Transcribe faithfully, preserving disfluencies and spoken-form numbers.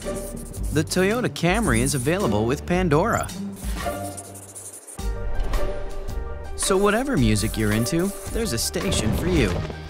The Toyota Camry is available with Pandora. So whatever music you're into, there's a station for you.